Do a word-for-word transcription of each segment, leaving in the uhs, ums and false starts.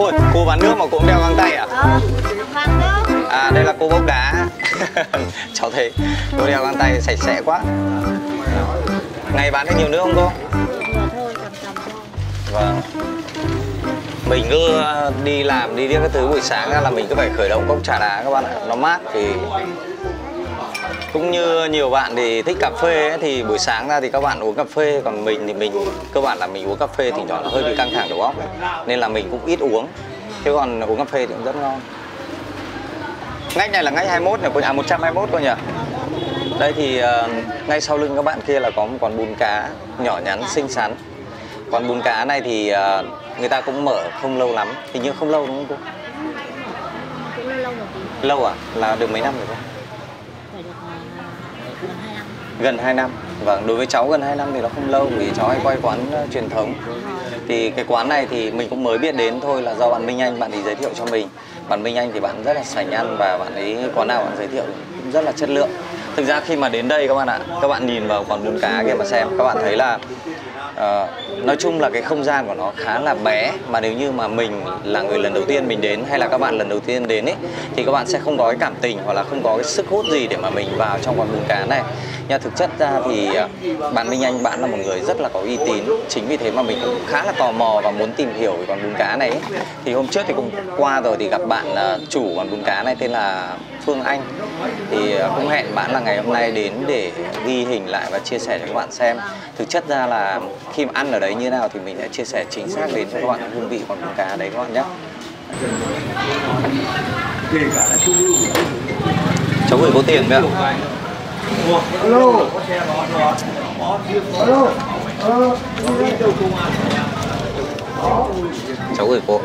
Ôi, cô bán nước mà cô cũng đeo găng tay à? Ờ, vàng đó. À, đây là cô bốc đá. Cháu thấy cô đeo găng tay sạch sẽ quá. Ngày bán được nhiều nước không cô? Vừa thôi, tầm tầm thôi. Vâng. Mình cứ đi làm, đi viết các thứ buổi sáng ra là mình cứ phải khởi động cốc trà đá các bạn ạ. Nó mát thì... Cũng như nhiều bạn thì thích cà phê ấy, thì buổi sáng ra thì các bạn uống cà phê. Còn mình thì mình, cơ bản là mình uống cà phê thì nó hơi bị căng thẳng đầu óc ấy. Nên là mình cũng ít uống. Thế còn uống cà phê thì cũng rất ngon. Ngách này là ngách hai mươi mốt này, à một trăm hai mươi mốt thôi nhỉ? Đây thì uh, ngay sau lưng các bạn kia là có một con bún cá nhỏ nhắn xinh xắn. Còn bún cá này thì uh, người ta cũng mở không lâu lắm, hình như không lâu đúng không cô? Cũng lâu lâu rồi tí. Lâu à? Là được mấy năm rồi cô? Phải được uh, gần hai năm. Gần hai năm. Vâng, đối với cháu gần hai năm thì nó không lâu vì cháu hay quay quán uh, truyền thống. Thì cái quán này thì mình cũng mới biết đến thôi, là do bạn Minh Anh, bạn ấy giới thiệu cho mình. Bạn Minh Anh thì bạn rất là sành ăn và bạn ấy quán nào bạn giới thiệu cũng rất là chất lượng. Thực ra khi mà đến đây các bạn ạ, các bạn nhìn vào quán bún cá kia mà xem, các bạn thấy là uh, nói chung là cái không gian của nó khá là bé. Mà nếu như mà mình là người lần đầu tiên mình đến hay là các bạn lần đầu tiên đến ấy, thì các bạn sẽ không có cái cảm tình hoặc là không có cái sức hút gì để mà mình vào trong quán bún cá này. Nhưng thực chất ra thì uh, bạn Minh Anh bạn là một người rất là có uy tín. Chính vì thế mà mình cũng khá là tò mò và muốn tìm hiểu về quán bún cá này ấy. Thì hôm trước thì cũng qua rồi thì gặp bạn uh, chủ quán bún cá này tên là Phương Anh. Thì uh, cũng hẹn bạn là ngày hôm nay đến để ghi hình lại và chia sẻ cho các bạn xem. Thực chất ra là khi mà ăn ở đấy như nào thì mình sẽ chia sẻ chính xác đến cho các bạn hương vị quán bún cá đấy các bạn nhé. Cháu gửi có tiền không ạ? Alo. Alo. Cháu gửi cô.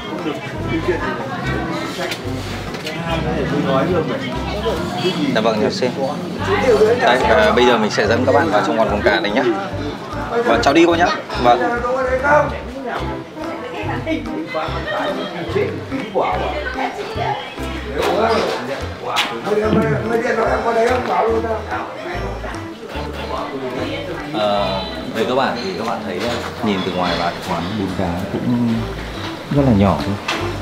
Dạ vâng, cháu xin. Đây, à, bây giờ mình sẽ dẫn các bạn vào trong quán bún cá đấy nhé. Vâng, cháu đi cô nhé. Vâng. Ờ, với các bạn thì các bạn thấy nhìn từ ngoài vào quán bún cá cũng rất là nhỏ thôi.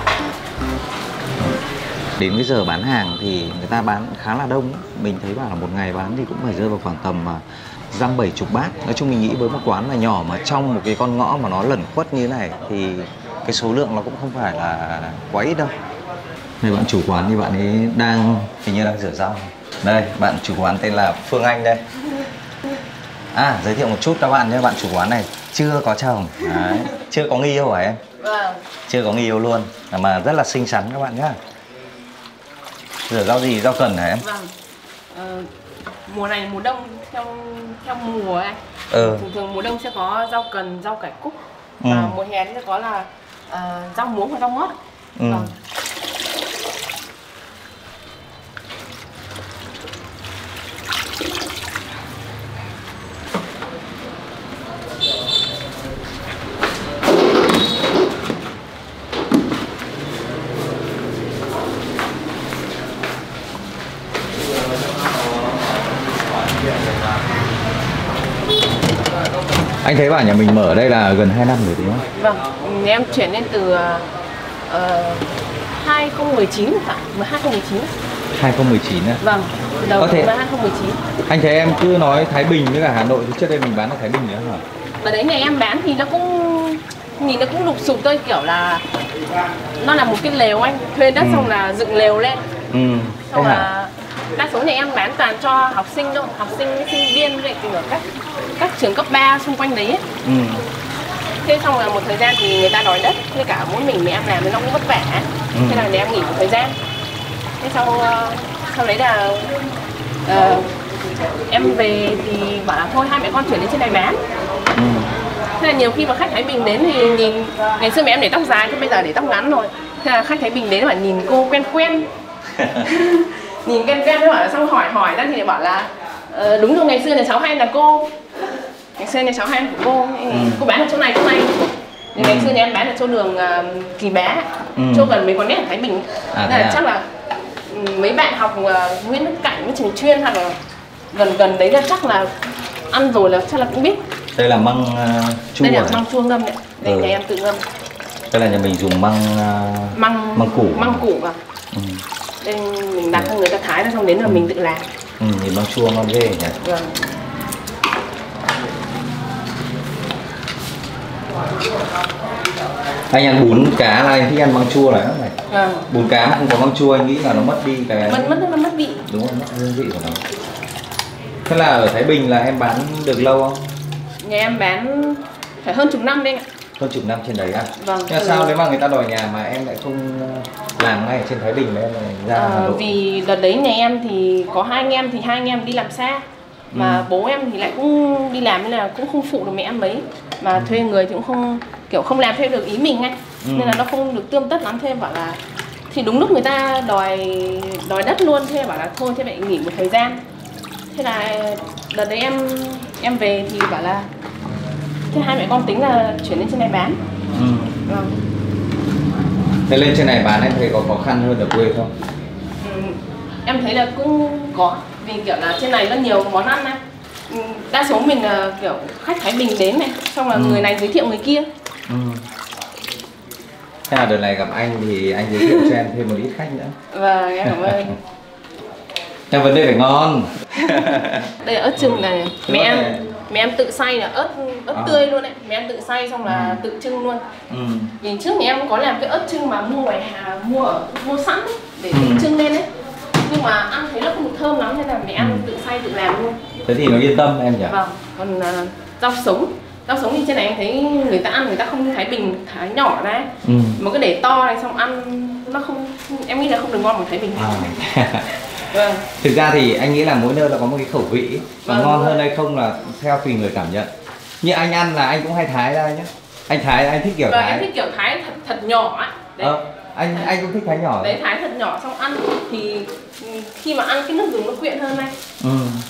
Đến cái giờ bán hàng thì người ta bán khá là đông. Mình thấy bảo là một ngày bán thì cũng phải rơi vào khoảng tầm dăm bảy chục bát. Nói chung mình nghĩ với một quán là nhỏ mà trong một cái con ngõ mà nó lẩn khuất như thế này thì cái số lượng nó cũng không phải là quá ít đâu. Đây bạn chủ quán thì bạn ấy đang hình như đang rửa rau. Đây bạn chủ quán tên là Phương Anh đây. À giới thiệu một chút các bạn nhé, bạn chủ quán này chưa có chồng. Đấy, chưa có người yêu hả em? Vâng. Chưa có người yêu luôn mà rất là xinh xắn các bạn nhá. Rửa rau gì, rau cần hả em? Vâng. Ờ, mùa này mùa đông theo theo mùa anh. Ừ. Thường thường mùa đông sẽ có rau cần, rau cải cúc. Ừ. Và mùa hè sẽ có là uh, rau muống và rau ngót. Ừ. Vâng. Anh thấy bảo nhà mình mở ở đây là gần hai năm rồi đúng không? Vâng, em chuyển lên từ uh, hai không một chín phải, hai không một chín. hai không một chín à? Vâng, đầu Có thể... năm hai không một chín. Anh thấy em cứ nói Thái Bình với cả Hà Nội thì trước đây mình bán ở Thái Bình nữa hả? Ở đấy nhà em bán thì nó cũng nhìn nó cũng lục sục thôi, kiểu là nó là một cái lều anh thuê đất. Ừ. Xong là dựng lều lên. Ừ. Xong là đa số nhà em bán toàn cho học sinh thôi, học sinh, sinh viên vậy ở các các trường cấp ba xung quanh đấy ấy. Ừ. Thế xong là một thời gian thì người ta đòi đất, với cả mỗi mình mẹ em làm thì nó cũng vất vả. Ừ. Thế là để em nghỉ một thời gian. Thế sau sau đấy là uh, em về thì bảo là thôi hai mẹ con chuyển đến trên này bán. Ừ. Thế là nhiều khi mà khách Thái Bình đến thì nhìn, ngày xưa mẹ em để tóc dài, thế bây giờ để tóc ngắn rồi. Thế là khách Thái Bình đến mà nhìn cô quen quen. Nhìn quen quen, thế bảo là xong hỏi hỏi ra thì lại bảo là uh, đúng rồi, ngày xưa nhà cháu hay là cô. Ngày xưa nhà cháu hay của cô. Ừ. Cô bán ở chỗ này, chỗ này. Ừ. Ngày xưa nhà em bán ở chỗ đường uh, Kỳ Bá. Ừ. Chỗ gần mấy con nét ở Thái Bình. À, nên là à? Chắc là um, mấy bạn học uh, Nguyễn Đức Cảnh với Trường Chuyên hoặc là gần gần đấy là chắc là ăn rồi là chắc là cũng biết. Đây là măng uh, chua. Đây là măng chua ngâm đấy. Đây ừ. Nhà em tự ngâm. Cái là nhà mình dùng măng uh, măng măng củ. Măng củ vào. Ừ. Đây mình đặt cho người ta thái ra xong đến là ừ. mình tự làm. Ừ, nhìn măng chua ngon ghê nhỉ. Vâng. Anh ăn bún cá là anh thích ăn măng chua này này. Vâng. Bún cá mà không có măng chua anh nghĩ là nó mất đi cái mất mất nó mất vị. Đúng rồi, mất hương vị của nó. Thế là ở Thái Bình là em bán được lâu không? Nhà em bán phải hơn chục năm đấy anh ạ. Hơn chục năm trên đấy à? Vâng. Nhưng sao nếu mà người ta đòi nhà mà em lại không làm ngay trên Thái Bình mà em lại ra à, Hà Nội? Vì đợt đấy nhà em thì có hai anh em thì hai anh em đi làm xa. Mà ừ. bố em thì lại cũng đi làm nên là cũng không phụ được mẹ em mấy. Mà ừ. thuê người thì cũng không kiểu không làm theo được ý mình ngay. Ừ. Nên là nó không được tươm tất lắm. Thế bảo là thì đúng lúc người ta đòi đòi đất luôn, thế bảo là thôi thế mẹ nghỉ một thời gian. Thế là đợt đấy em em về thì bảo là thế hai mẹ con tính là chuyển lên trên này bán. Ừ. Vâng. Thế lên trên này bán em thấy có khó khăn hơn ở quê không? Ừ. Em thấy là cũng có, vì kiểu là trên này nó nhiều món ăn này. Ừ. Đa số mình là kiểu khách Thái Bình đến này, xong là ừ. người này giới thiệu người kia. Ừ. Thế là đợt này gặp anh thì anh giới thiệu cho em thêm một ít khách nữa. Vâng, em cảm ơn. Nhưng vấn đề phải ngon. Đây là ớt chừng này, mẹ em mẹ em tự xay là ớt ớt à. tươi luôn đấy, mẹ em tự xay xong là ừ. tự chưng luôn. Ừ. Vì trước nhà em có làm cái ớt chưng mà mua ngoài Hà mua ở mua sẵn ấy, để tự ừ. chưng lên đấy, nhưng mà ăn thấy nó không được thơm lắm nên là mẹ em ừ. tự xay tự làm luôn. Thế thì nó yên tâm em nhỉ? Vâng. Còn uh, rau sống, rau sống thì trên này em thấy người ta ăn người ta không Thái Bình thái nhỏ đấy, ừ. mà cứ để to này xong ăn nó không, em nghĩ là không được ngon bằng Thái Bình. À. Vâng. Thực ra thì anh nghĩ là mỗi nơi là có một cái khẩu vị, còn vâng, ngon hơn hay không là theo tùy người cảm nhận. Như anh ăn là anh cũng hay thái ra nhé. Anh thái anh thích kiểu vâng, thái. Em thích kiểu thái thật thật nhỏ ấy. Đấy. Ờ, anh anh cũng thích thái nhỏ. Đấy, thái thật nhỏ xong ăn thì khi mà ăn cái nước dùng nó quyện hơn này. Ừ.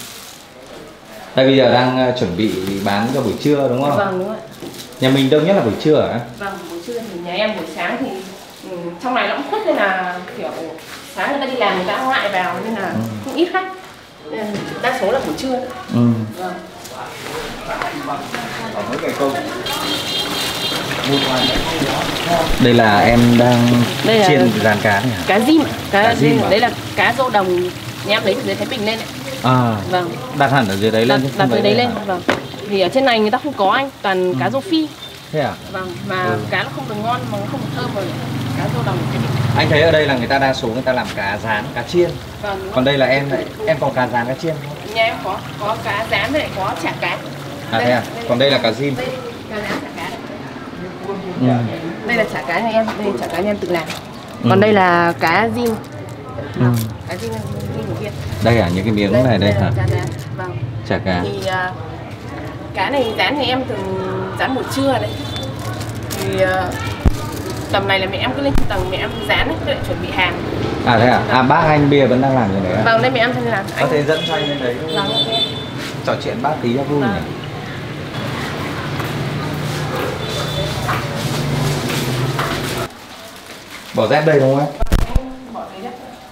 Đây bây giờ đang chuẩn bị bán cho buổi trưa đúng không? Vâng đúng rồi. Nhà mình đông nhất là buổi trưa hả? Vâng, buổi trưa thì nhà em buổi sáng thì ừ, trong này nó cũng khuất nên là kiểu sáng người ta đi làm người ta ngại vào nên là ừ. cũng ít khách. Nên đa số là buổi trưa. Ừ. Vâng. Đây là em đang đây là chiên rán cá này hả? Cá dim, cá, cá dim. Đấy là cá rô đồng nhà em lấy từ dưới Thái Bình lên đấy. À. Vâng. Đặt hẳn ở dưới đấy lên. Đặt, đặt từ đấy lên. Vâng. Vì ở trên này người ta không có anh, toàn ừ. cá rô phi. Thế à? Vâng, mà ừ. cá nó không được ngon mà nó không được thơm rồi. Cá rô đồng Thái Bình. Anh thấy ở đây là người ta đa số người ta làm cá rán, cá chiên. Vâng. Còn đây là em em còn cá rán, cá chiên không? Nhà em có có cá rán với lại có chả cá. À thế à? Còn đây là cá dim. Đây, cá rán chả cá. Ừ. Đây là chả cá nhà em, đây chả cá nhà em tự làm. Còn ừ. đây là cá dim. Ừ. Cá dim dim của Việt. Đây à, những cái miếng đây, này đây, đây hả? Chả cá. Vâng. Chả cá. Thì uh, cá này rán thì em thường rán buổi trưa đấy. Thì uh, tầm này là mẹ em cứ lên tầng mẹ em rán ấy, lại chuẩn bị hàng. À thế à? À bác anh bia vẫn đang làm như đấy à? Vâng, đây mẹ em thân làm. Có thể dẫn cho anh lên đấy. Vâng. Trò chuyện bác tí cho vui vâng. nhỉ? Bỏ dép đây đúng không ấy? Em bỏ dép.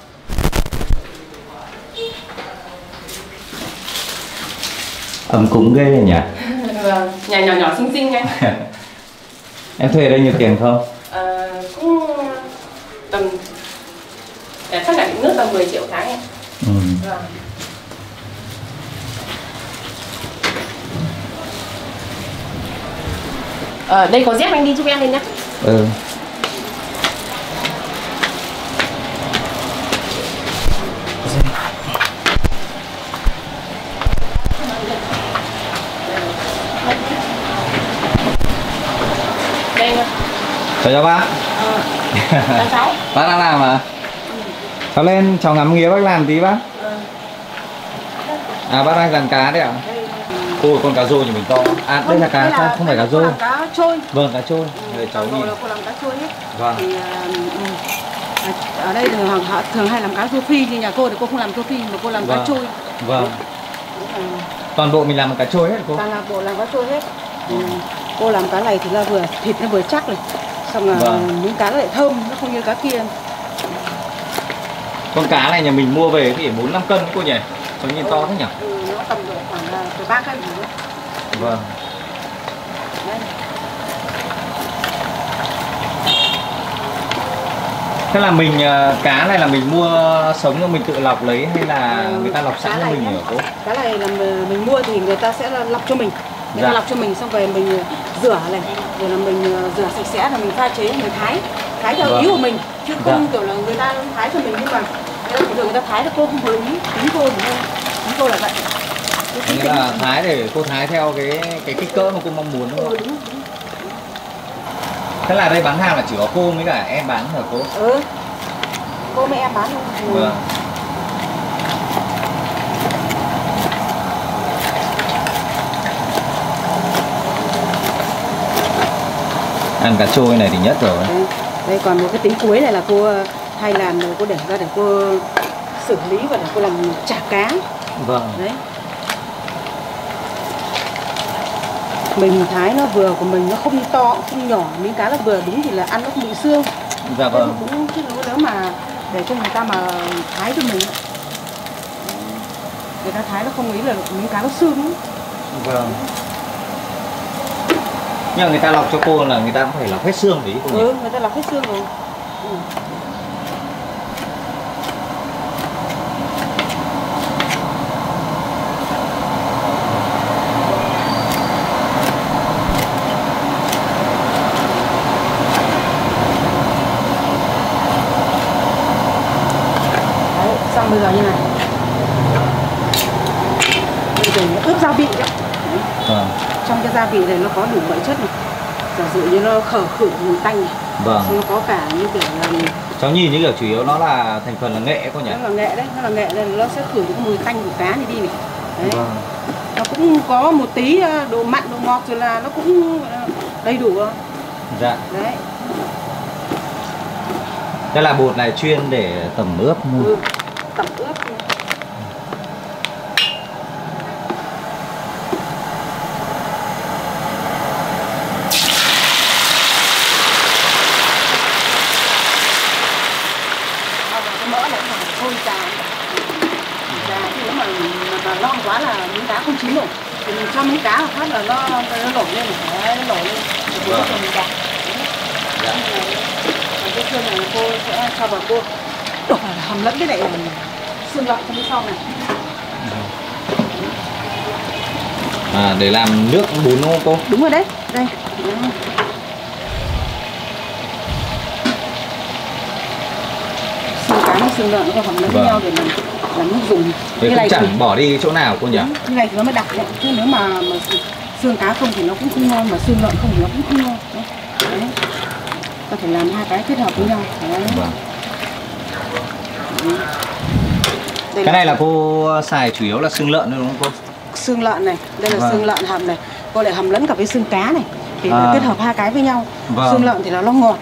Ấm cúng ghê nhỉ? Vâng, nhà nhỏ nhỏ xinh xinh anh. Em thuê ở đây nhiều tiền không? Ờ, cũng tầm chắc là nước tầm mười triệu tháng em. Ừ. Vâng. Ờ, đây có dép anh đi giúp em lên nhé. Ừ. Đây nha. Chào cháu bác. Ờ. Chào cháu. Bác đang làm à? Ừ. Cháu lên cháu ngắm nghía bác làm tí bác. Ừ. À bác đang dàn cá đấy ạ? À? Ôi con cá rô nhà mình to. À không, đây là cá không, không phải cá rô. Cá trôi. Vâng, cá trôi. Ừ. Đây cháu nhìn. Cô làm cá trôi hết. Vâng. Thì, uh, ở đây thường họ thường hay làm cá rô phi, thì nhà cô thì cô không làm rô phi mà cô làm vâng. cá trôi. Vâng. Ừ. Toàn bộ mình làm cá trôi hết cô? Toàn là bộ làm cá trôi hết. Ừ. Cô làm cá này thì là vừa thịt nó vừa chắc này, xong là vâng. miếng cá nó lại thơm, nó không như cá kia. Con cá này nhà mình mua về thì bốn năm cân cô nhỉ? Cháu nhìn ừ. to thế nhỉ? Ừ, nó tầm độ khoảng từ ba cân. Vâng. Thế là mình cá này là mình mua sống rồi mình tự lọc lấy hay là người ta lọc sẵn cho mình hả cô? Cá này là mình mua thì người ta sẽ lọc cho mình. Người ta Dạ. lọc cho mình xong về mình rửa này, rồi là mình rửa sạch sẽ là mình pha chế, mình thái, thái theo Vâng. ý của mình, chứ không Dạ. kiểu là người ta thái cho mình nhưng mà thường người ta thái là cô không có ý, ý cô đúng không? Ý cô là vậy. Nghĩa là thái để cô thái theo cái cái kích cỡ mà cô mong muốn đúng không? Ừ, đúng, đúng. Thế là đây bán hàng là chỉ có cô với cả em bán hả cô? Ừ. Cô với em bán luôn. Vâng. Ăn cá trôi này thì nhất rồi. Đấy. Đây còn một cái tính cuối này là cô hay làm rồi cô để ra để cô xử lý và để cô làm chả cá. Vâng. Đấy. Mình thái nó vừa của mình, nó không to không nhỏ, miếng cá nó vừa đúng thì là ăn nó không bị xương. Dạ vâng. Cũng chứ nếu mà để cho người ta mà thái cho mình, người ta thái nó không nghĩ là miếng cá nó xương. Vâng. Nhưng mà người ta lọc cho cô là người ta cũng phải lọc hết xương đấy cô nhỉ? Ừ, người ta lọc hết xương rồi. Ừ. Đấy, xong bây giờ như này. Bây giờ nó ướp gia vị đấy. Vâng. Trong cái gia vị này nó có đủ mọi chất này. Giả dụ như nó khở khử mùi tanh này. Vâng. Xong nó có cả như kiểu là Cháu nhìn như kiểu chủ yếu nó là thành phần là nghệ cô nhỉ? nó là nghệ đấy, nó là nghệ nên nó sẽ khử những mùi tanh của cá này đi này. Đấy. Vâng. Nó cũng có một tí độ mặn, độ ngọt rồi là nó cũng đầy đủ rồi. Dạ. Đấy. Đây là bột này chuyên để tẩm ướp. Ừ. Tẩm ướp. Mỡ này phải thôi già, già thì nếu mà, mà, mà non quá là miếng cá không chín rồi thì mình cho miếng cá một phát là nó nó nổi lên, nó nổi lên thì Vâng. mình đặt. Dạ. Cái xương này cô sẽ cho vào cô đổ hầm lẫn cái này xương lợn trong phía sau này. À, để làm nước bún đúng không cô? Đúng rồi đấy, đây. Đấy. Xương cá với xương lợn nó hầm lẫn với Vâng. nhau để làm làm nước dùng. Thế cũng chẳng thì, bỏ đi chỗ nào cô nhỉ? như này thì nó mới đặc đấy. Chứ nếu mà, mà xương cá không thì nó cũng không ngon, mà xương lợn không thì nó cũng không ngon. Đấy. Đấy. Ta phải làm hai cái kết hợp với nhau. Đấy. Vâng. Đây Cái này là cô xài chủ yếu là xương lợn thôi đúng không cô? xương lợn này, đây là Vâng. xương lợn hầm này, cô lại hầm lẫn cả với xương cá này thì À. kết hợp hai cái với nhau. Vâng. Xương lợn thì nó nó ngọt.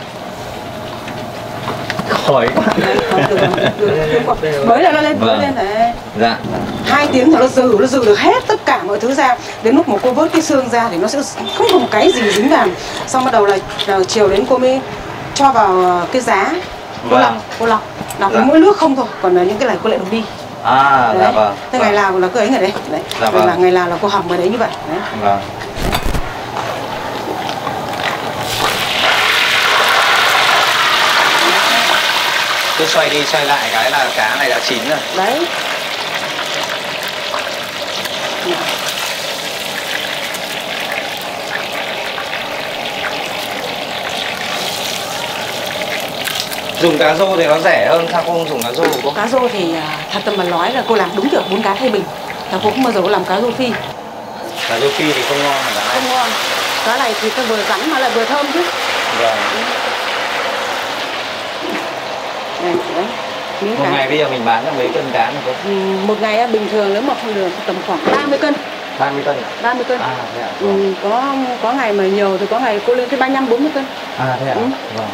Khỏi quá. Đấy, còn từ- từ- từ- mới là nó lên, mới Vâng. lên đấy. Dạ. Hai tiếng thì nó dừ, nó dừ được hết tất cả mọi thứ ra. Đến lúc mà cô vớt cái xương ra thì nó sẽ không có một cái gì dính vào. Xong bắt đầu là, là chiều đến cô mới cho vào cái giá. Cô Vâng. lọc, cô lọc, lọc Dạ. với mỗi nước không thôi, còn là những cái này cô lại đổ đi. À, dạ Đấy. vâng. Thế ngày nào là cứ ấy ở đấy. Đấy. Dạ Rồi vâng. là ngày nào là cô hầm ở đấy như vậy. Đấy. Vâng. Cứ xoay đi xoay lại cái là cá này đã chín rồi. Đấy. Dùng cá rô thì nó rẻ hơn, sao cô không dùng cá rô của cô? Cá rô thì à, thật tâm mà nói là cô làm đúng kiểu bún cá Thái Bình. Là cô không bao giờ cô làm cá rô phi. Cá rô phi thì không ngon hả cá Không này? ngon. Cá này thì ta vừa rắn mà lại vừa thơm chứ. Vâng. Đây, đấy. Miếng Một cá. ngày bây giờ mình bán được mấy cân cá này cô? Ừ, một ngày á, bình thường nếu mà không được tầm khoảng ba mươi cân. ba mươi cân. ba mươi cân. À thế ạ. Ừ, có có ngày mà nhiều thì có ngày cô lên tới ba mươi lăm bốn mươi cân. À thế ạ. Ừ. Vâng.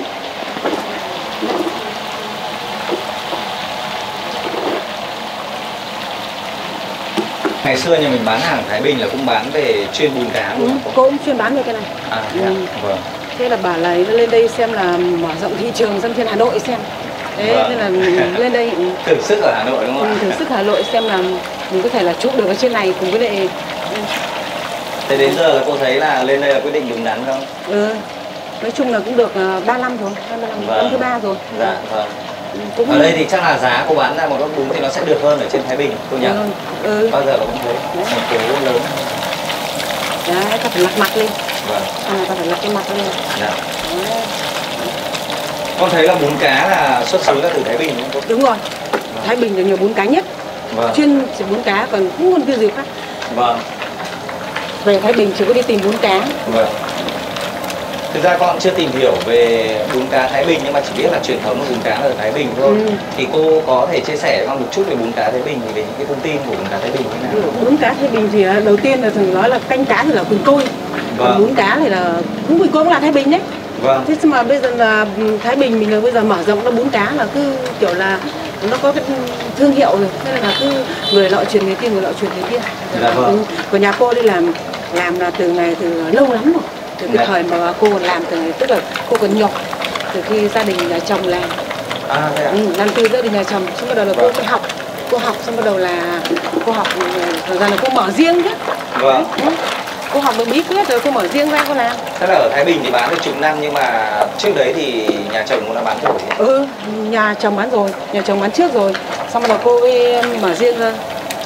Ngày xưa nhà mình bán hàng Thái Bình là cũng bán về chuyên bún cá Ừ, luôn hả cô? cô cũng chuyên bán về cái này. À thế ạ. Ừ. Vâng. Thế là bảo là lên đây xem là mở rộng thị trường sang trên Hà Nội xem. Thế Vâng. nên là lên đây ừ, Thử sức ở Hà Nội đúng không ừ, ạ? thử sức Hà Nội xem là mình có thể là chụp được ở trên này cùng với lại. Thế đến giờ là cô thấy là lên đây là quyết định đúng đắn không? Ừ. nói chung là cũng được uh, ba năm rồi, hai mươi năm, Vâng. năm thứ ba rồi. Dạ vâng. Cũng Ở đây thì chắc là giá cô bán ra một góc bún thì nó sẽ được hơn ở trên Thái Bình cô nhỉ? ừ, ừ. Bao giờ là cũng thế, thành phố lớn. Đấy, ta phải lặt mặt lên. Vâng. À, ta phải lặt cái mặt lên. Dạ. Đấy. Con thấy là bún cá là xuất xứ là từ Thái Bình đúng không cô? Đúng rồi. Thái Bình là nhiều bún cá nhất. Vâng. Chuyên chỉ bún cá, còn không còn cái gì khác. Vâng. Về Thái Bình chỉ có đi tìm bún cá. Vâng. Thực ra con chưa tìm hiểu về bún cá Thái Bình nhưng mà chỉ biết là truyền thống của bún cá ở Thái Bình thôi. Ừ. Thì cô có thể chia sẻ với con một chút về bún cá Thái Bình thì về những cái thông tin của bún cá Thái Bình như thế nào? Bún cá Thái Bình thì đầu tiên là thường nói là canh cá thì là quỳnh côi. Vâng. Còn bún cá thì là cũng quỳnh côi cũng là Thái Bình đấy. Vâng. Thế mà bây giờ là Thái Bình mình là bây giờ mở rộng nó bún cá là cứ kiểu là nó có cái thương hiệu rồi, thế là cứ người nọ truyền người kia, người nọ truyền người kia. Dạ vâng. Của nhà cô đi làm làm là từ ngày từ lâu lắm rồi, từ cái Dạ. thời mà cô còn làm từ ngày, tức là cô còn nhỏ, từ khi gia đình nhà chồng làm. À thế ạ? Ừ, làm từ gia đình nhà chồng, xong bắt đầu là cô Vâng. đi học, cô học xong bắt đầu là cô học, thời gian là cô mở riêng chứ. Vâng. Đấy, cô học được bí quyết rồi cô mở riêng ra cô làm. Thế là ở Thái Bình thì bán được chục năm nhưng mà trước đấy thì nhà chồng cũng đã bán rồi. Ừ, nhà chồng bán rồi, nhà chồng bán trước rồi, xong bắt đầu cô ấy mở riêng ra.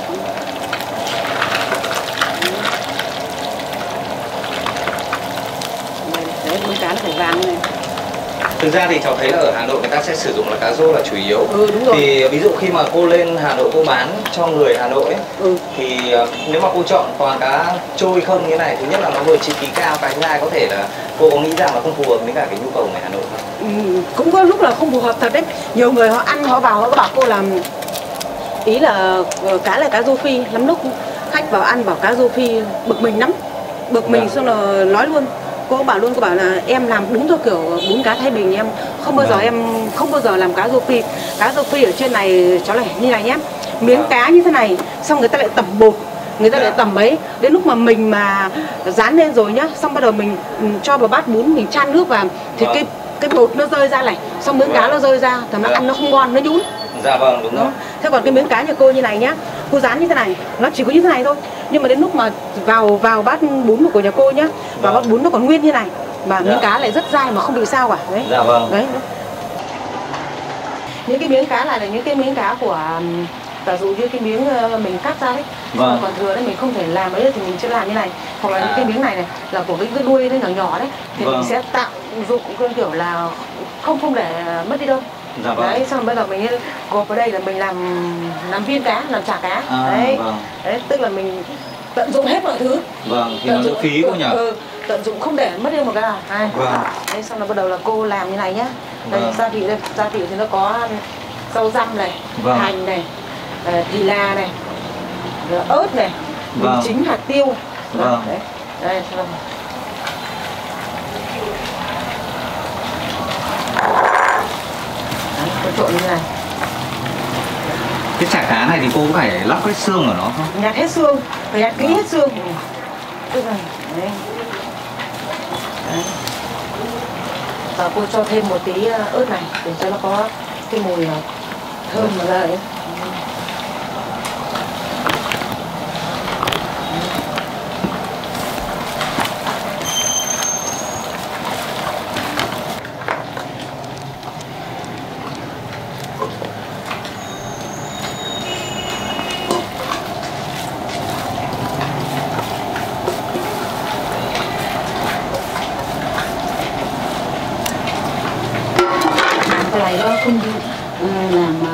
Đấy, bún cá nó phải vàng này. Thực ra thì cháu thấy là ở Hà Nội người ta sẽ sử dụng là cá rô là chủ yếu. Ừ, đúng rồi. Thì ví dụ khi mà cô lên Hà Nội cô bán cho người Hà Nội ấy, Ừ. thì uh, nếu mà cô chọn toàn cá trôi không như thế này, thứ nhất là nó vừa chi phí cao, cái thứ hai có thể là cô có nghĩ rằng là không phù hợp với cả cái nhu cầu người Hà Nội không? Ừ, cũng có lúc là không phù hợp thật đấy. Nhiều người họ ăn họ vào họ có bảo cô làm, ý là cá là cá rô phi, lắm lúc khách vào ăn bảo cá rô phi bực mình lắm, bực mình Vâng. xong là nói luôn. Cô bảo luôn, cô bảo là em làm đúng theo kiểu bún cá Thái Bình, em không bao giờ Vâng. em không bao giờ làm cá rô phi. Cá rô phi ở trên này cháu này như này nhé, miếng Vâng. cá như thế này, xong người ta lại tẩm bột, người ta Dạ. lại tẩm ấy, đến lúc mà mình mà dán lên rồi nhá, xong bắt đầu mình ừ, cho vào bát bún mình chan nước vào thì Vâng. cái cái bột nó rơi ra này, xong miếng cá Vâng. nó rơi ra thì nó Dạ. ăn nó không ngon, nó nhũn. Dạ vâng, đúng rồi. Đó. Thế còn cái miếng cá nhà cô như này nhá, cô dán như thế này, nó chỉ có như thế này thôi. Nhưng mà đến lúc mà vào vào bát bún của nhà cô nhá, vào Vâng. bát bún nó còn nguyên như này, mà Dạ. miếng cá lại rất dai mà không bị sao cả. Đấy. Dạ vâng. Đấy. Những cái miếng cá này là những cái miếng cá của ừm, giả dụ như cái miếng ờ, mình cắt ra đấy, Vâng. mà còn thừa đấy mình không thể làm ấy thì mình sẽ làm như này. Hoặc là À. những cái miếng này này là của cái, cái đuôi nó nhỏ nhỏ đấy, thì Vâng. mình sẽ tạo dụng cái kiểu là không không để mất đi đâu. Dạ vâng. Đấy, xong bây giờ mình gộp vào đây là mình làm làm viên cá, làm chả cá. À, đấy. vâng. Đấy, tức là mình tận dụng hết mọi thứ. Vâng, thì Tận nó đỡ dụng- phí cô nhỉ? Ừ, tận dụng không để mất đi một cái nào. Đây. Vâng. Đấy, xong là bắt đầu là cô làm như này nhá. Đây, Vâng. gia vị đây, gia vị thì nó có rau răm này, Vâng. hành này, ờ, thì là này, rồi ớt này, Vâng. hành chính, hạt tiêu. Vâng. Đấy. Đây, xong. Đấy, cô trộn như này. Cái chả cá này thì cô cũng phải lóc hết xương của nó không? Nhặt hết xương, phải nhặt kỹ Vâng. hết xương. Tức là, đấy. Đấy. Và cô cho thêm một tí ờ, ớt này để cho nó có cái mùi ờ, thơm mà ra đấy. Cái này nó không ừ, làm mà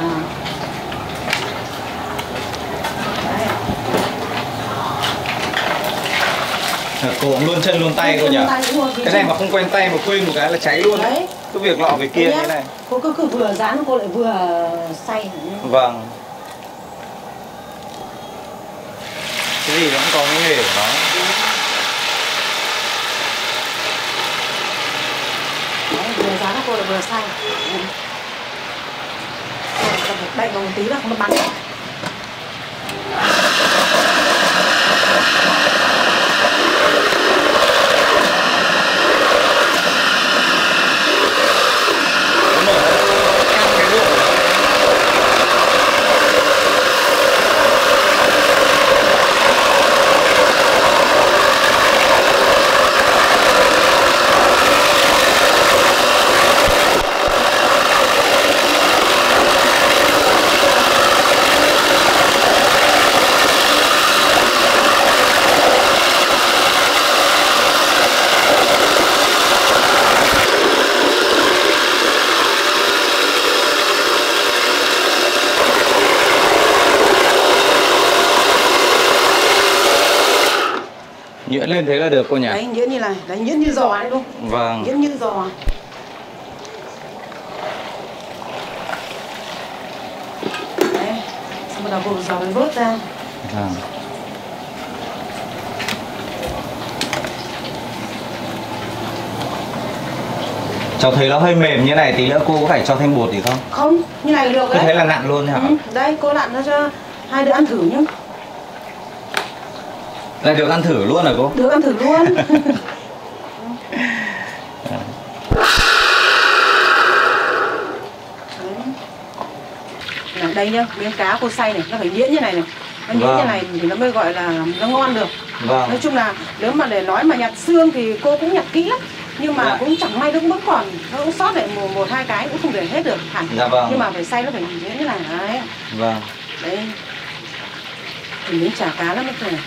Cô cũng luôn chân luôn tay cô nhỉ? Luôn tay, đúng rồi. Cái này mà không quen tay mà quên một cái là cháy luôn đấy. Đấy. Cứ việc lọ việc kia như thế này. Cô cứ, cứ vừa dán cô lại vừa xay. Vâng. Cái gì nó cũng có cái nghề của nó. Đấy, vừa dán cô lại vừa xay. Ừ. Đậy vào một tí là không nó bắn. Nó mở ra ăn cái ruộng của nó. Nhuyễn lên thế là được cô nhỉ? Đấy, nhuyễn như này, đấy, nhuyễn như giò đấy luôn. Vâng. Nhuyễn như giò. Đấy, xong bắt đầu vội giò mới vớt ra. Vâng. Cháu thấy nó hơi mềm như này, tí nữa cô có phải cho thêm bột gì không? Không, như này là được Cứ đấy. thế là nặn luôn hả? Ừ, đây, cô lặn nó cho hai đứa ăn thử nhá. Lại được ăn thử luôn hả cô? Được ăn thử luôn. Này, đây nhá, miếng cá cô xay này, nó phải nhuyễn như này này. Nó nhuyễn Vâng. như này thì nó mới gọi là nó ngon được. Vâng. Nói chung là nếu mà để nói mà nhặt xương thì cô cũng nhặt kỹ lắm. Nhưng mà Dạ. cũng chẳng may nó cũng vẫn còn, nó cũng sót lại một, một hai cái cũng không để hết được hẳn. Dạ vâng. Nhưng mà phải xay nó phải nhuyễn như này đấy. Vâng. Đấy. Thì miếng chả cá lắm thế này.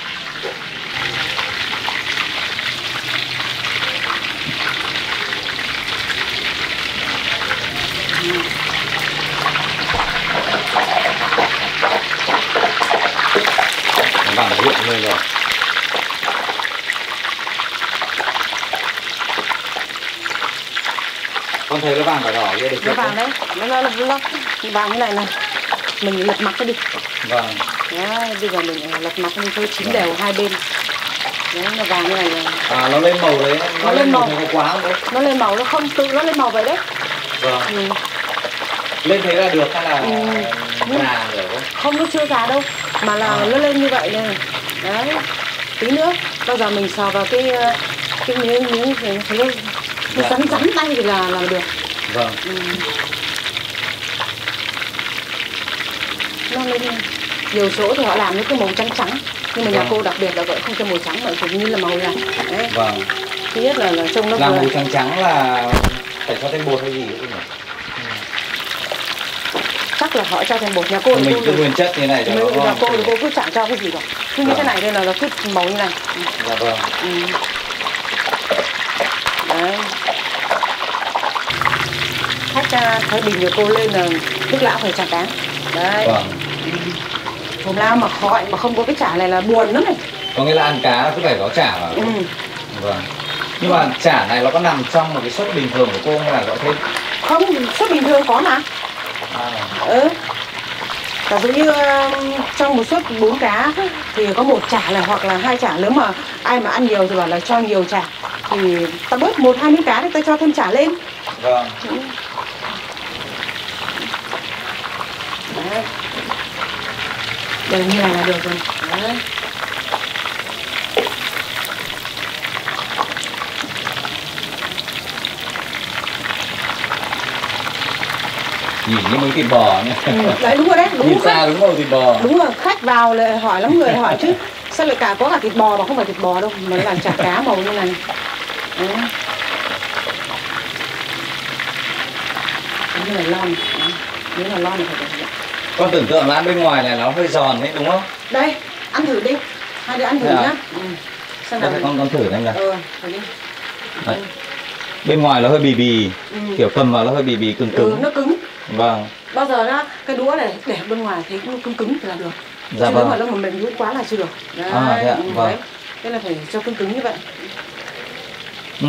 Vàng rượu lên rồi. Con thấy cái vàng đỏ đỏ kia được Nó chưa? vàng đấy, nó nó nó, nó vàng như này này. Mình lật mặt nó đi. Vâng. Đấy, bây giờ mình lật mặt nó đi cho chín đều hai bên. Đấy, nó vàng như này rồi. À, nó lên màu đấy, nó, Nó lên màu. thấy có quá không đấy? Nó lên màu, nó không tự nó lên màu vậy đấy. Vâng. Ừ. Lên thế là được hay là Ừ. già rồi không? Không, nó chưa già đâu. Mà là À. nó lên như vậy này. Đấy. Tí nữa, bao giờ mình sờ vào cái cái miếng miếng thì nó nó Dạ. rắn rắn tay thì là là được. Vâng. Ừ. Nó lên nhiều chỗ thì họ làm nó cái màu trắng trắng, nhưng mà nhà Vâng. cô đặc biệt là gọi không cho màu trắng mà cũng như là màu này. Đấy. Vâng. Thứ nhất là, là trông nó Làm vừa màu trắng trắng là phải cho thêm bột hay gì không nhỉ? chắc là họ cho thêm bột. Nhà cô thì Mình cô cứ thì- nguyên chất như này cho Mình, nó nhà ngon. cô thì cô cứ chẳng cho cái gì cả. Cứ như Vâng. thế này đây là nó cứ màu như này. Ừ. Dạ vâng. Ừ. Đấy. Khách uh, thấy bình của cô lên là nước lão phải chả cá. Đấy. Vâng. Hôm nào mà khỏi mà không có cái chả này là buồn lắm này. Có nghĩa là ăn cá cứ phải có chả mà. Ừ. Vâng. Nhưng mà chả này nó có nằm trong một cái suất bình thường của cô hay là gọi thêm? Không, suất bình thường có mà. À. Ừ. Giả dụ như uh, trong một suất bốn cá thì có một chả này hoặc là hai chả. Nếu mà ai mà ăn nhiều thì bảo là cho nhiều chả thì ta bớt một hai miếng cá thì ta cho thêm chả lên. Vâng. Ừ. Đấy. Đều như này là được rồi. Đấy. Nhìn như mấy thịt bò nhá. Ừ. Đấy đúng rồi đấy, đúng Nhìn rồi. xa đúng màu thịt bò. Đúng rồi, khách vào lại hỏi lắm người hỏi chứ sao lại cả có cả thịt bò mà không phải thịt bò đâu, mà nó là chả cá màu như này. Đấy. Như là lon, như là lon này phải được. Con tưởng tượng là ăn bên ngoài này nó hơi giòn đấy đúng không? Đây, ăn thử đi, hai đứa ăn thử Thế à? nhá. Ừ. Xem nào. Đây, con con thử xem nào. Ờ, thử đi. Đấy. Bên ngoài nó hơi bì bì, Ừ. kiểu cầm vào nó hơi bì bì cứng Ừ, cứng. nó cứng. Vâng. Bao giờ đó cái đũa này để bên ngoài thấy cũng cứng cứng thì là được. Dạ Chứ vâng. nếu mà nó mà mềm nhũn quá là chưa được. Đấy. À, thế ạ, Ừ, vâng. đấy. Thế là phải cho cứng cứng như vậy. Ừ.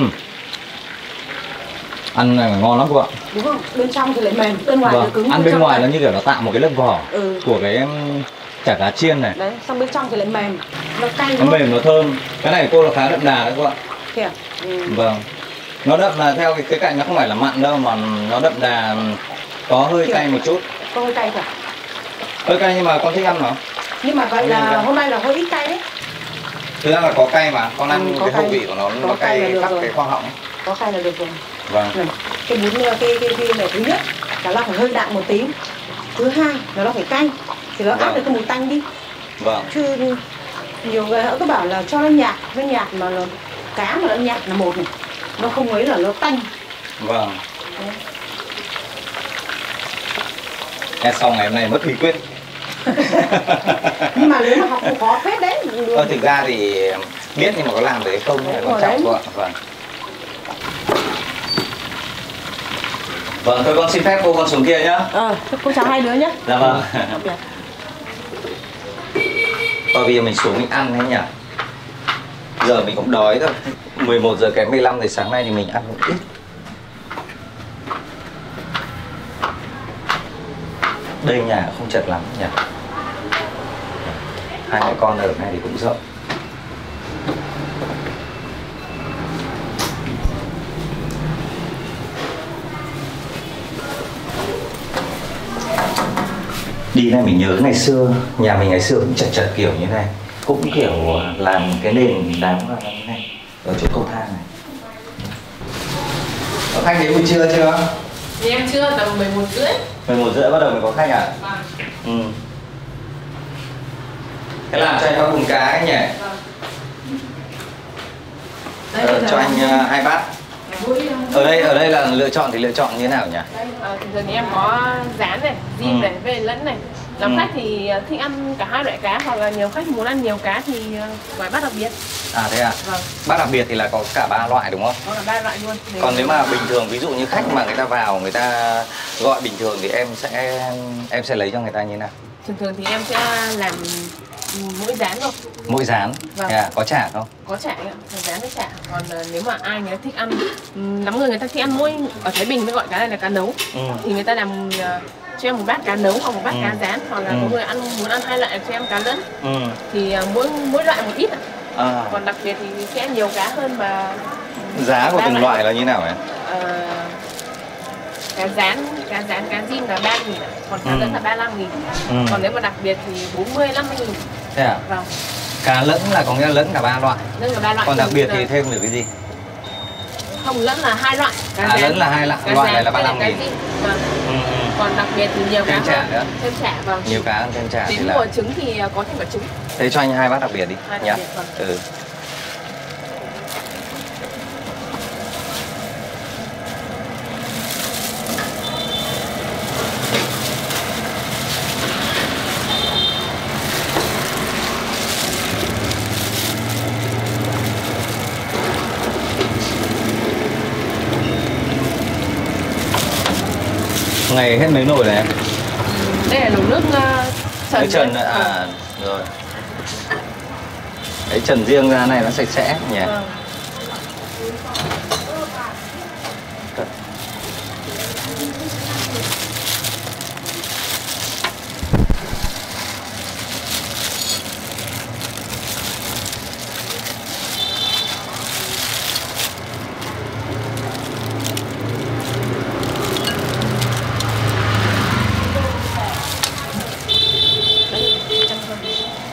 Ăn này ngon lắm cô ạ. Đúng không? Bên trong thì lại mềm, bên ngoài thì Vâng. cứng. Ăn bên trong ngoài nó lại- như kiểu nó tạo một cái lớp vỏ Ừ. của cái um, chả cá chiên này. Đấy, xong bên trong thì lại mềm. Nó cay Nó đúng không? mềm nó thơm. Cái này cô là khá đậm đà đấy cô ạ. Thế à? Ừ. Vâng. Nó đậm là theo cái, cái cạnh nó không phải là mặn đâu mà nó đậm đà, có hơi Kiểu- cay một chút. Có hơi cay cả. Hơi cay nhưng mà con thích ăn nó. Nhưng mà vậy là Vâng. hôm nay là hơi ít cay đấy. Thực ra là có cay mà, con ăn Ừ, có cái khẩu cay. vị của nó Có nó cay là cay được khắp rồi. cái khoang họng. Có cay là được rồi. Vâng. Này, cái bún cái cái cái này thứ nhất là nó phải hơi đạm một tí. Thứ hai là nó phải cay thì nó áp Vâng. được cái mùi tanh đi. Vâng. Chứ nhiều người họ cứ bảo là cho nó nhạt, nó nhạt mà nó, cá mà nó nhạt là một này. Nó không ấy là nó tanh. Vâng. Đấy. Nghe xong ngày hôm nay mất bí quyết. Nhưng mà nếu mà học cũng khó phết đấy. Ờ, thực ra thì biết nhưng mà có làm được hay không là Đúng quan rồi trọng đấy. cô ạ. Vâng. Vâng, thôi con xin phép cô con xuống kia nhá. Ờ, cô chào hai đứa nhé. Dạ vâng. Tạm biệt. Thôi bây giờ mình xuống mình ăn đấy nhỉ. Giờ mình cũng đói rồi. mười một giờ kém mười lăm thì sáng nay thì mình ăn cũng ít. Đây nhà không chật lắm nhỉ. Hai mẹ con ở này thì cũng rộng. Đi này mình nhớ ngày xưa, nhà mình ngày xưa cũng chật chật kiểu như này. Cũng kiểu làm cái nền đá như này, ở chỗ cầu thang này. Có khách đến buổi trưa chưa? Thì em chưa, tầm mười một rưỡi. mười một rưỡi bắt đầu mới có khách à? Vâng. Ừ. Thế làm cho anh có bún cá ấy nhỉ? Vâng. Ờ, cho anh uh, hai bát. Ở đây ở đây là lựa chọn thì lựa chọn như thế nào nhỉ? Ờ, thì giờ thì em có rán này, diêm Ừ. này, về lẫn này. Làm Ừ. khách thì thích ăn cả hai loại cá, hoặc là nhiều khách muốn ăn nhiều cá thì gói bát đặc biệt. À thế à? Vâng. Bát đặc biệt thì là có cả ba loại đúng không? Có cả ba loại luôn. Nếu Còn nếu mà bình thường ví dụ như khách mà người ta vào người ta gọi bình thường thì em sẽ em sẽ lấy cho người ta như thế nào? thường thường thì em sẽ làm mỗi rán thôi. Mỗi rán. Vâng. Yeah, có chả không? Có chả ạ, rán với chả. Còn uh, nếu mà ai người ta thích ăn, um, lắm người người ta thích ăn mỗi, ở Thái Bình mới gọi cái này là cá nấu. Ừ. Thì người ta làm uh, cho em một bát cá nấu hoặc một bát Ừ. cá rán, hoặc là Ừ. có người ăn muốn ăn hai loại cho em cá lẫn. Ừ. Thì uh, mỗi mỗi loại một ít ạ. À. Còn đặc biệt thì sẽ nhiều cá hơn và Giá của ba từng loại là như nào ấy? Ờ, cá rán, cá rán, cá rim là ba nghìn ạ. Còn cá Ừ. lẫn là ba mươi lăm nghìn. Ừ. Còn nếu mà đặc biệt thì bốn mươi, năm mươi nghìn. Thế à? Vâng. Cá lẫn là có nghĩa là lẫn cả ba loại. Nên là ba loại. Còn đặc biệt thì Vâng. thêm được cái gì? Không, lẫn là hai loại. Cá À, rán, lẫn là hai loại, cá loại rán này là với ba mươi lăm cá nghìn. rim. Vâng. Ừ, ừ. Còn đặc biệt thì nhiều Thêm cá chả hơn. nữa. Thêm chả, vâng. Nhiều cá hơn thêm chả thì Đến là. mùa trứng thì có thêm cả trứng. Thế cho anh hai bát đặc biệt đi Hai đặc nhá. biệt, vâng. Ừ. Ngày hết mấy nồi này em? Đây là nồi nước uh, trần. Nước trần đấy. à, rồi. Cái trần riêng ra này nó sạch sẽ nhỉ. Vâng. Đấy, trăm con.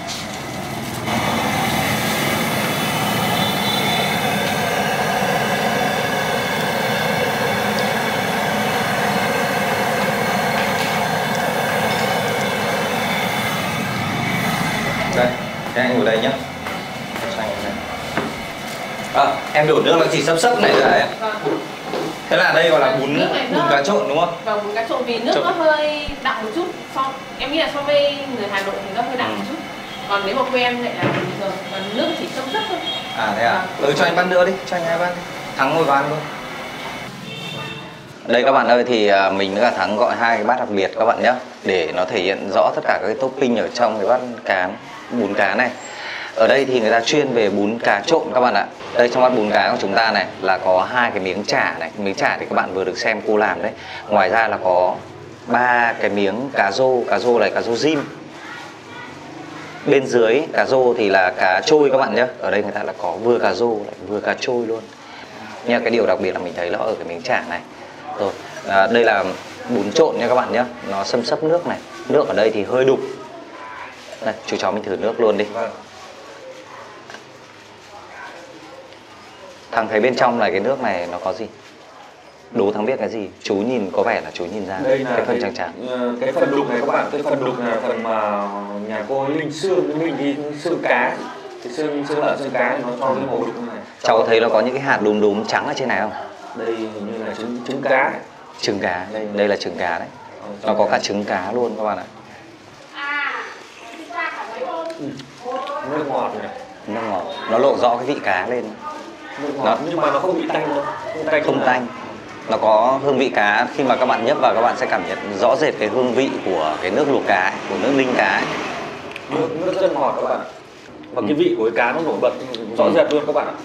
Đây, thế anh ngồi đây nhá. Cho anh ngồi đây. À, em đổ nước nó chỉ sấp sấp này rồi em. Vâng. Thế là đây gọi là bún Nước này bún nó- cá trộn đúng không? Và bún cá trộn vì nước Trộn. nó hơi đậm một chút, so em nghĩ là so với người Hà Nội thì nó hơi đậm Ừ. một chút. Còn nếu mà quê em lại là bình thường, còn nước chỉ sâm sấp thôi. À thế à? Ừ, cho anh bát nữa đi, cho anh hai bát đi. Thắng ngồi vào ăn luôn. Đây các bạn ơi, thì à, mình với cả Thắng gọi hai cái bát đặc biệt các bạn nhé, để nó thể hiện rõ tất cả các cái topping ở trong cái bát cá bún cá này. Ở đây thì người ta chuyên về bún cá trộn các bạn ạ. Đây trong bát bún cá của chúng ta này là có hai cái miếng chả này, miếng chả thì các bạn vừa được xem cô làm đấy. Ngoài ra là có ba cái miếng cá rô, cá rô này cá rô rim. Bên dưới cá rô thì là cá trôi các bạn nhé. Ở đây người ta là có vừa cá rô lại vừa cá trôi luôn. Nhưng cái điều đặc biệt là mình thấy nó ở cái miếng chả này. Rồi, à, đây là bún trộn nha các bạn nhé. Nó xâm xấp nước này. Nước ở đây thì hơi đục. Đây, chú cháu mình thử nước luôn đi. Thằng thấy bên trong này cái nước này nó có gì? Đố Thắng biết cái gì? Chú nhìn có vẻ là chú nhìn ra Đây là cái phần trắng trắng. ờ, cái phần đục này các bạn, cái phần đục là phần mà nhà cô ấy Linh xương với mình đi xương cá, cái xương xương lợn xương cá thì nó cho cái màu đục này. Cháu thấy nó có những cái hạt đúm đúm trắng ở trên này không? Đây hình như là trứng trứng cá này. Trứng cá, đây đây là trứng cá đấy. Nó có cả trứng cá luôn các bạn ạ. Nước ngọt này, Nó ngọt, nó lộ rõ cái vị cá lên. nước ngọt nhưng mà nó không bị tanh đâu, không tanh. Không tanh. Nó có hương vị cá, khi mà các bạn nhấp vào các bạn sẽ cảm nhận rõ rệt cái hương vị của cái nước luộc cá, của nước ninh cá ấy. Nước nước rất ngọt các bạn. Và cái vị của cái cá nó nổi bật rõ Ừ. rệt luôn các bạn ạ.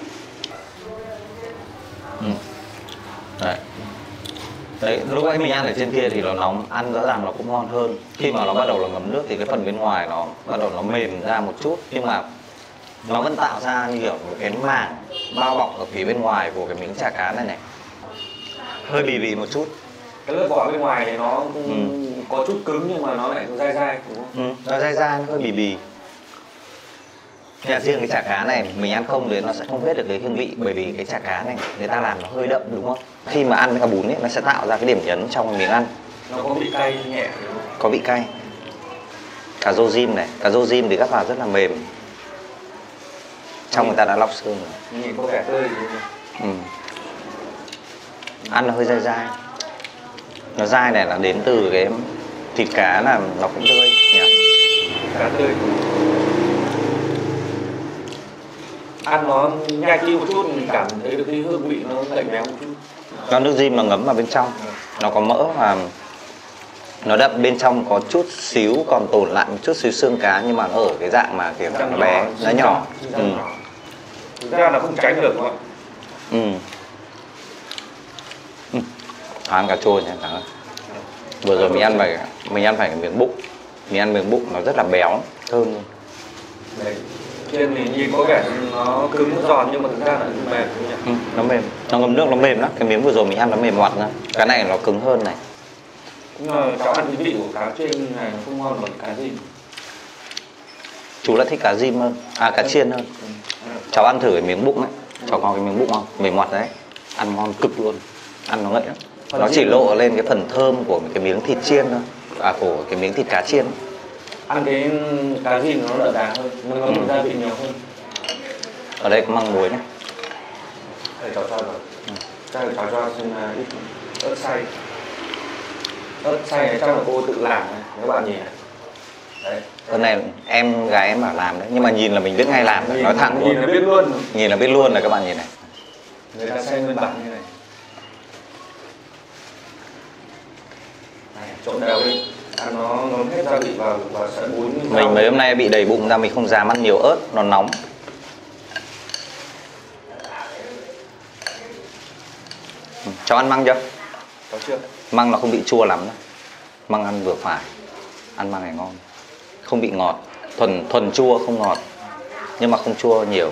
Ừ. Đấy. Đấy, lúc ấy mình ăn ở trên kia thì nó nóng, ăn rõ ràng nó cũng ngon hơn. Khi mà nó bắt đầu là ngấm nước thì cái phần bên ngoài nó bắt đầu nó mềm ra một chút, nhưng mà nó vẫn tạo ra như kiểu một cái màng bao bọc ở phía bên ngoài của cái miếng chả cá này này, hơi bì bì một chút. Cái lớp vỏ bên ngoài thì nó Ừ. có chút cứng nhưng mà nó lại dai dai đúng không? Ừ, nó dai dai, nó hơi bì bì. Nhưng mà riêng cái chả cá này mình ăn không thì nó sẽ không biết được cái hương vị, bởi vì cái chả cá này người ta làm nó hơi đậm đúng không? Khi mà ăn với cả bún ấy nó sẽ tạo ra cái điểm nhấn trong cái miếng ăn. Nó có vị cay nhẹ đúng không? Có vị cay. Cá rô rim này, cá rô rim thì gắp vào rất là mềm. Trong người ta đã lóc xương rồi. Nhìn có vẻ tươi đúng không? Ừ. Ăn nó hơi dai dai. Nó dai này là đến từ cái thịt cá là nó cũng tươi nhỉ. Cá tươi. Ăn nó nhai kỹ một chút mình cảm thấy được cái hương vị nó lạnh béo một chút. Nó nước rim nó ngấm vào bên trong, nó có mỡ và nó đậm, bên trong có chút xíu còn tồn lại một chút xíu xương cá, nhưng mà nó ở cái dạng mà kiểu nó bé, nó nhỏ. Ừ. Thực ra là không tránh được các bạn. Ừ. Ừ. Ăn cà chua nha các bạn. Vừa rồi mình ăn phải mình ăn phải cái miếng bụng, mình ăn miếng bụng nó rất là béo, thơm luôn. Đấy. Trên thì nhìn có vẻ nó cứng nó giòn nhưng mà thực ra là mềm nhỉ? Ừ, nó mềm, nó ngấm nước nó mềm lắm. Cái miếng vừa rồi mình ăn nó mềm ngoặt ra, cái này nó cứng hơn này. Nhưng mà cháu ăn cái vị của cá trên này nó không ngon bằng cá gì. Chú là thích cá rim hơn, à cá chiên hơn. Cháu ăn thử cái miếng bụng ấy, cháu có cái miếng bụng không? Mềm ngoặt đấy, ăn ngon cực luôn, ăn nó ngậy lắm. Nó chỉ lộ lên cái phần thơm của cái miếng thịt chiên thôi, à của cái miếng thịt cá chiên. Ăn cái cá rim nó đậm đà hơn, nó có Ừ. gia vị nhiều hơn. Ở đây có măng muối này. Để cháu cho rồi. Chắc là cháu cho xin uh, ít ớt xay. Ớt xay này chắc là cô tự làm này, nếu bạn nhìn này. Đấy. Cái này em gái em bảo làm đấy, nhưng mà nhìn là mình biết ngay làm, Nhìn- nói thẳng nhìn là luôn. biết luôn. Nhìn là biết luôn này các bạn nhìn này. Người ta xay nguyên bản như này. Này, trộn đều đi. Ăn nó ngấm hết gia vị vào vào sợi bún. Mình mấy hôm nay bị đầy bụng ra, mình không dám ăn nhiều ớt, nó nóng. Ừ, cháu ăn măng chưa? Có chưa? Măng nó không bị chua lắm đâu. Măng ăn vừa phải. Ăn măng này ngon. Không bị ngọt, thuần thuần chua không ngọt. Nhưng mà không chua nhiều.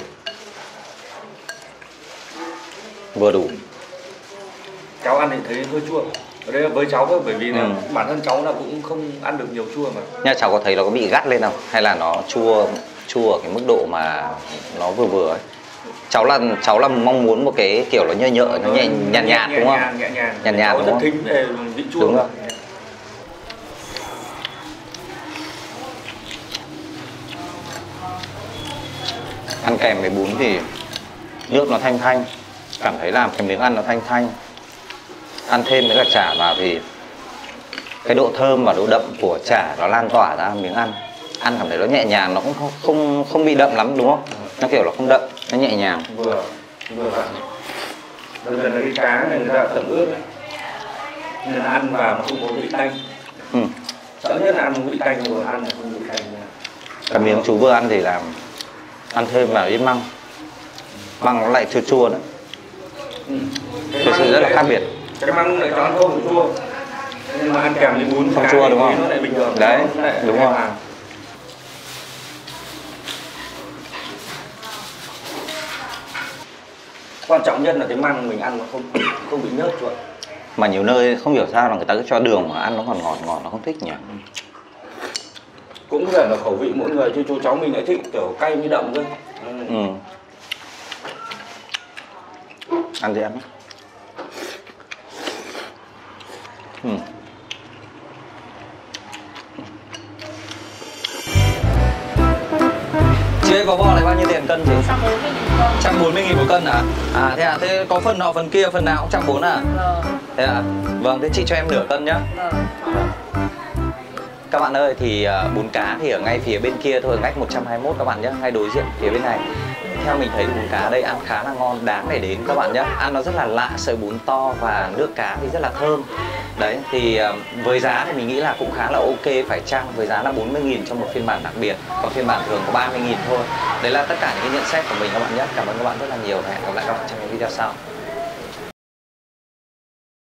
Vừa đủ. Cháu ăn thì thấy hơi chua. Ở đây là với cháu thôi, bởi vì là Ừ. bản thân cháu là cũng không ăn được nhiều chua mà. Nha, cháu có thấy nó có bị gắt lên không? Hay là nó chua chua ở cái mức độ mà nó vừa vừa ấy? Cháu là cháu là mong muốn một cái kiểu nó nhợ nhợ, nó nhẹ nhạt nhạt đúng không? Nhẹ nhàng. Nhạt nhạt Cháu đúng rất không? thính về vị chua. Đúng rồi. Ăn kèm với bún thì nước nó thanh thanh, cảm thấy làm cái miếng ăn nó thanh thanh. Ăn thêm với cả chả vào thì cái độ thơm và độ đậm của chả nó lan tỏa ra miếng ăn. Ăn cảm thấy nó nhẹ nhàng, nó cũng không không, không bị đậm lắm đúng không? Nó kiểu là không đậm, nó nhẹ nhàng. Vừa vừa vặn. Bây giờ là cái cá này người ta tẩm ướp này. Nên là ăn vào nó không có vị tanh. Ừ. Sợ nhất là ăn vị tanh vừa ăn là không vị tanh nha. Cái miếng chú vừa ăn thì làm ăn thêm vào ít măng. Măng nó lại chua chua nữa. Ừ. Thực sự rất là khác biệt. Cái măng lại cho ăn không chua. Nhưng mà ăn kèm với bún Không cá chua thì đúng không? nó lại bình thường. Đấy, Nó lại đúng êm rồi. ái. Quan trọng nhất là cái măng mình ăn nó không không bị nhớt chuột. Mà nhiều nơi không hiểu sao là người ta cứ cho đường mà ăn nó còn ngọt ngọt, nó không thích nhỉ. Cũng có thể là khẩu vị mỗi người, chứ chú cháu mình lại thích kiểu cay với đậm cơ. Ừ. Ừ. Ăn gì ăn. Ừ. Chị ơi, có bò này bao nhiêu tiền cân chị? Xong rồi mình còn một trăm bốn mươi nghìn một cân à? À thế à, thế có phần nọ phần kia, phần nào cũng một trăm bốn mươi à? Vâng, Thế à? Vâng, thế chị cho em nửa cân nhá. vâng. Các bạn ơi, thì uh, bún cá thì ở ngay phía bên kia thôi, ngách một trăm hai mươi mốt các bạn nhé, ngay đối diện phía bên này. theo mình thấy thì bún cá ở đây ăn khá là ngon, đáng để đến các bạn nhé. Ăn nó rất là lạ, sợi bún to và nước cá thì rất là thơm. Đấy, thì với giá thì mình nghĩ là cũng khá là ok, phải chăng với giá là bốn mươi nghìn cho một phiên bản đặc biệt, còn phiên bản thường có ba mươi nghìn thôi. Đấy là tất cả những cái nhận xét của mình các bạn nhé. Cảm ơn các bạn rất là nhiều và hẹn gặp lại các bạn trong những video sau.